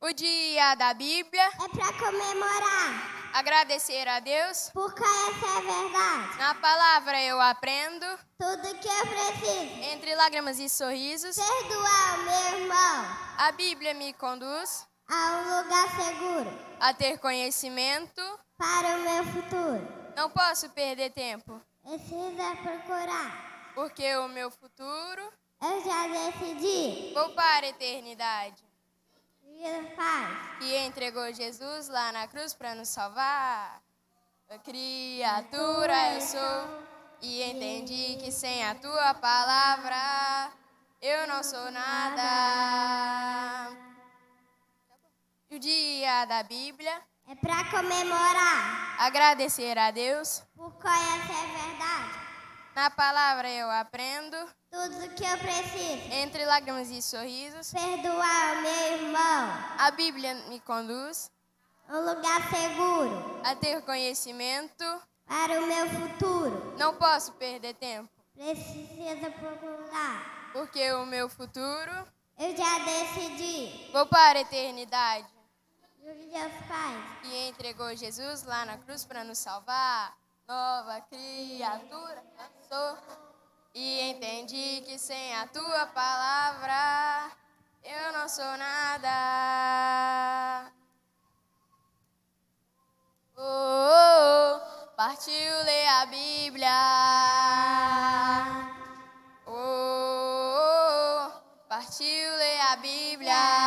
O dia da Bíblia é para comemorar, agradecer a Deus. porque essa é a verdade. Na palavra eu aprendo, Tudo que eu preciso, entre lágrimas e sorrisos. perdoar o meu irmão, A Bíblia me conduz a um lugar seguro, a ter conhecimento. para o meu futuro. Não posso perder tempo, Precisa procurar. porque o meu futuro Eu já decidi. vou para a eternidade. Jesus faz. Que entregou Jesus lá na cruz para nos salvar. Criatura eu sou e entendi que sem a tua palavra eu não sou nada. O dia da Bíblia, É para comemorar, agradecer a Deus. porque essa é a verdade. Na palavra eu aprendo, Tudo que eu preciso, entre lágrimas e sorrisos. perdoar o meu irmão, A Bíblia me conduz um lugar seguro, a ter conhecimento. para o meu futuro. Não posso perder tempo, Precisa procurar. porque o meu futuro Eu já decidi. vou para a eternidade. Jesus faz. Que entregou Jesus lá na cruz para nos salvar. Nova criatura eu sou e entendi que sem a tua palavra eu não sou nada. Oh, partiu ler a Bíblia. Oh, partiu ler a Bíblia.